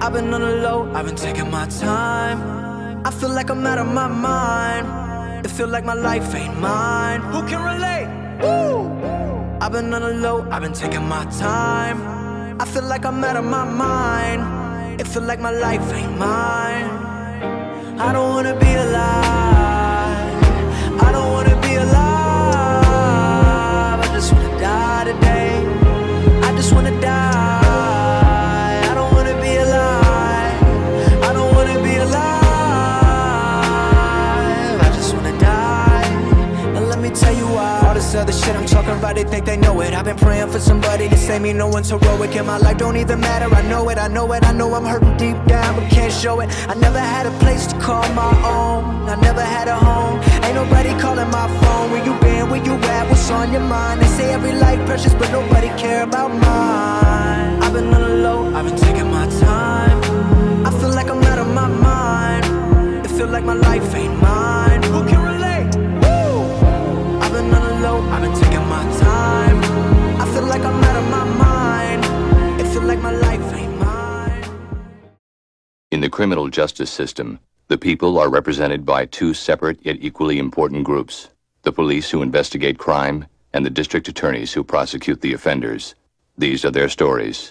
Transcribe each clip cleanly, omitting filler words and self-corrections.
I've been on the low, I've been taking my time. I feel like I'm out of my mind. It feel like my life ain't mine. Who can relate? Woo! I've been on the low, I've been taking my time. I feel like I'm out of my mind. It feel like my life ain't mine. I don't wanna be alive. I don't wanna be alive. I just wanna die today. I just wanna die. I don't wanna be alive. I don't wanna be alive. I just wanna die. And let me tell you why. All this other shit I'm talking about, they think they know it. I've been praying for somebody to save me. No one's heroic in my life, don't even matter. I know it, I know it, I know I'm hurting deep down, but can't show it. I never had a place to call my own. I never had a home. Ain't nobody calling my phone. Where you been, where you at, what's on your mind? They say every life precious, but nobody care about mine. I've been on the low, I've been taking my time. I feel like I'm out of my mind. It feel like my life ain't mine. Who can relate? Woo! I've been on the low, I've been taking my time. I feel like I'm out of my mind. It feel like my life ain't mine. In the criminal justice system, the people are represented by two separate yet equally important groups: the police who investigate crime and the district attorneys who prosecute the offenders. These are their stories.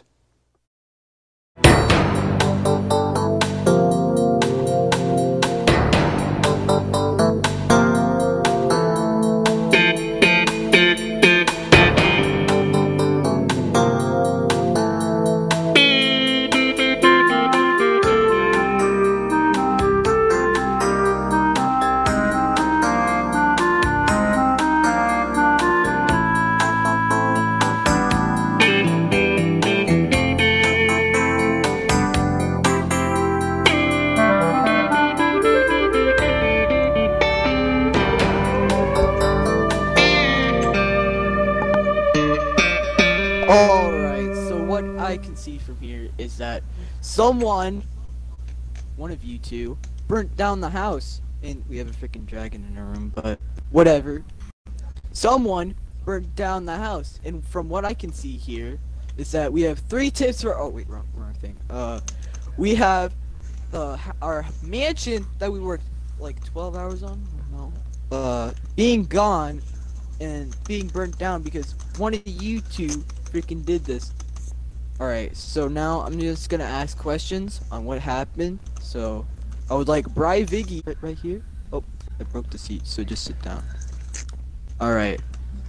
Alright, so what I can see from here is that someone, one of you two, burnt down the house. And we have a freaking dragon in our room, but whatever. Someone burnt down the house. And from what I can see here is that we have 3 tips for— oh wait, wrong thing. We have our mansion that we worked like 12 hours on, being gone and being burnt down because one of you two freaking did this. Alright, so now I'm just gonna ask questions on what happened. So I would like Bri Viggy right here. Oh, I broke the seat, so just sit down. Alright.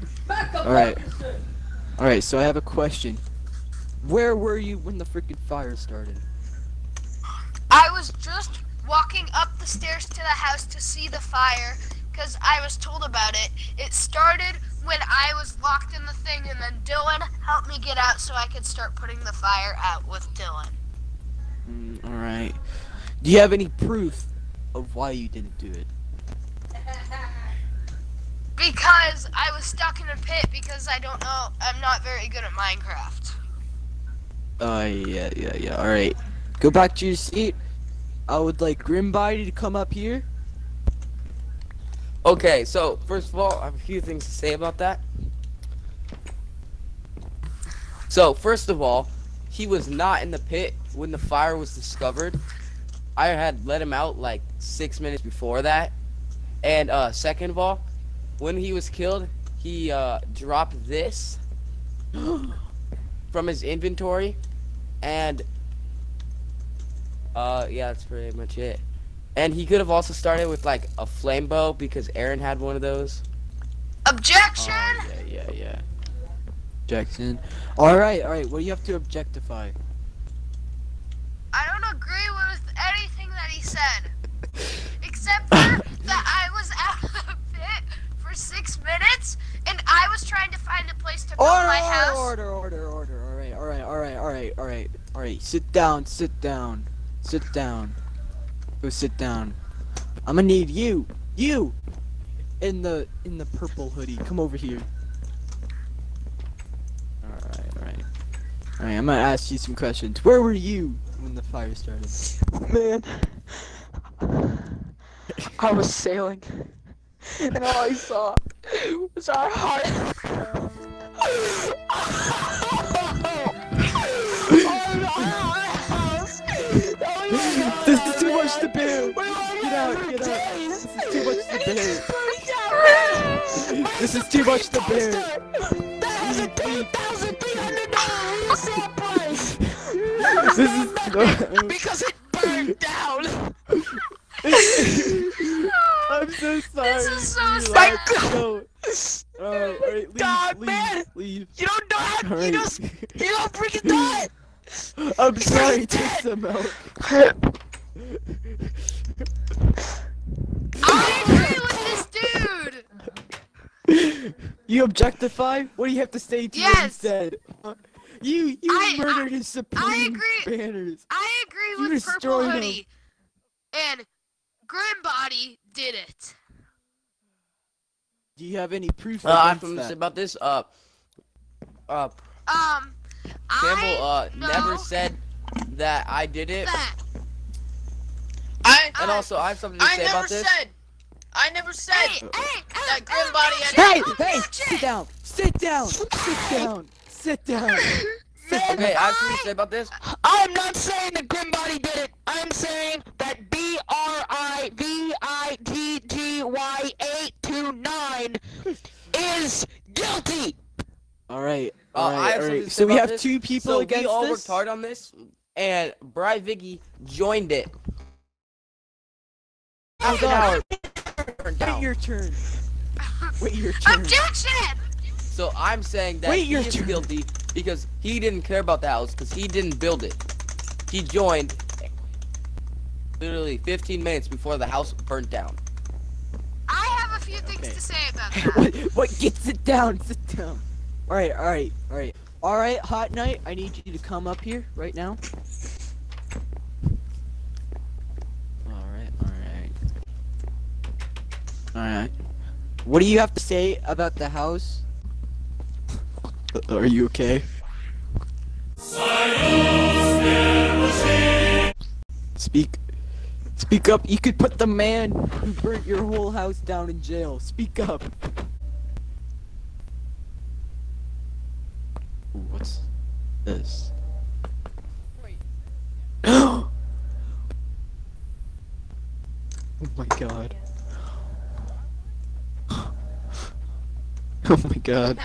Alright, so I have a question. Where were you when the freaking fire started? I was just walking up the stairs to the house to see the fire because I was told about it. It started when I was locked in the thing, and then Dylan helped me get out so I could start putting the fire out with Dylan. Alright. Do you have any proof of why you didn't do it? Because I was stuck in a pit because I don't know, I'm not very good at Minecraft. Yeah, alright. Go back to your seat. I would like Grimbody to come up here. Okay, so first of all, I have a few things to say about that. So first of all, he was not in the pit when the fire was discovered. I had let him out like 6 minutes before that. And second of all, when he was killed, he dropped this from his inventory, and yeah, that's pretty much it. And he could have also started with like a flame bow because Aaron had one of those. Objection! Yeah. Jackson. Alright, what do you have to objectify? I don't agree with anything that he said. Except for that I was out of the pit for 6 minutes and I was trying to find a place to build my house. Order. Alright. Sit down. Go sit down. I'm gonna need you in the purple hoodie. Come over here. Alright. I'm gonna ask you some questions. Where were you when the fire started? Man, I was sailing, and all I saw was our heart. Oh no, our house! bear. This is too much to bear. That has a $3,300 resale price. This is Because it burned down. I'm so sorry. This is so Relax. sad. No. Alright, leave, God, leave, man. leave. You don't know how Alright. you don't freaking die. I'm sorry, take some milk. I agree with this dude. You objectify? What do you have to say to what he Yes. said? You murdered his supreme agree. banners. I agree You with Purple destroyed him. Hoodie. And Grimbody did it. Do you have any proof I'm against from that? about this. I Campbell never know said that I did it. that. And also, I have something to I say never about this. said. I never said Hey, that Grimbody had. Hey, Oh, hey, bitch. sit down, sit down, sit down, sit down. Okay, I have something to say about this. I am not saying that Grimbody did it. I am saying that BRIVIGGY829 is guilty. Alright, I alright, have something alright. to say So we about have this. two people So against we all this? worked hard on this, and Bri Viggy joined it. Half an hour. Turned Wait down. your turn. Wait your turn. Objection! So I'm saying that Wait he your is turn. guilty because he didn't care about the house because he didn't build it. He joined literally 15 minutes before the house burnt down. I have a few things Okay. to say about that. what? Get sit down, sit down. Alright, alright, alright. Alright, Hot Knight, I need you to come up here right now. Alright, alright. Alright. What do you have to say about the house? Are you okay? Speak up. You could put the man who burnt your whole house down in jail. Speak up. Ooh, what's this? Oh my god. Oh my god.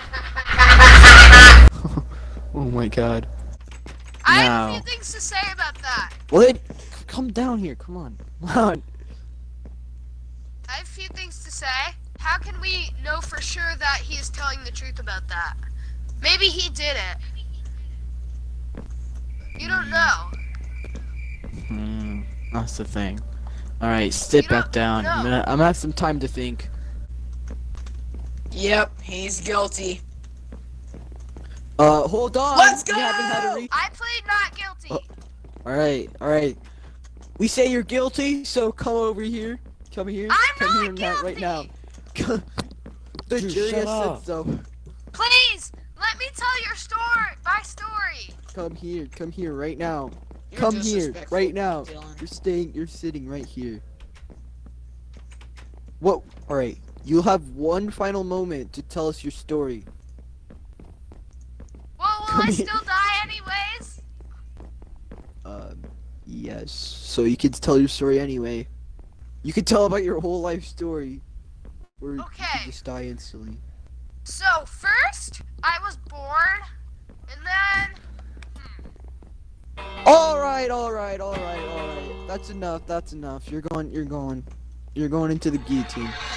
Oh my god. I have Now. a few things to say about that. Well then, come down here, come on. Come on. I have a few things to say. How can we know for sure that he is telling the truth about that? Maybe he did it. You don't know. That's the thing. Alright, sit You back don't down. I'm know. gonna have some time to think. Yep, he's guilty. Hold on. Let's We haven't had a go! re- I plead not guilty. Alright, alright. We say you're guilty, so come over here. Come here. I'm come not here right now. The Dude, jury shut has up. said so. Please, let me tell your story. My story. Come here right now. You're Come here disrespectful, right now. Dylan. You're sitting right here. What? Alright, you'll have one final moment to tell us your story. Well, will Come I here. still die anyways? Yes. So you can tell your story anyway. You can tell about your whole life story. Or you Okay. can just die instantly. So first, I was born, and then Alright. That's enough. You're going into the guillotine.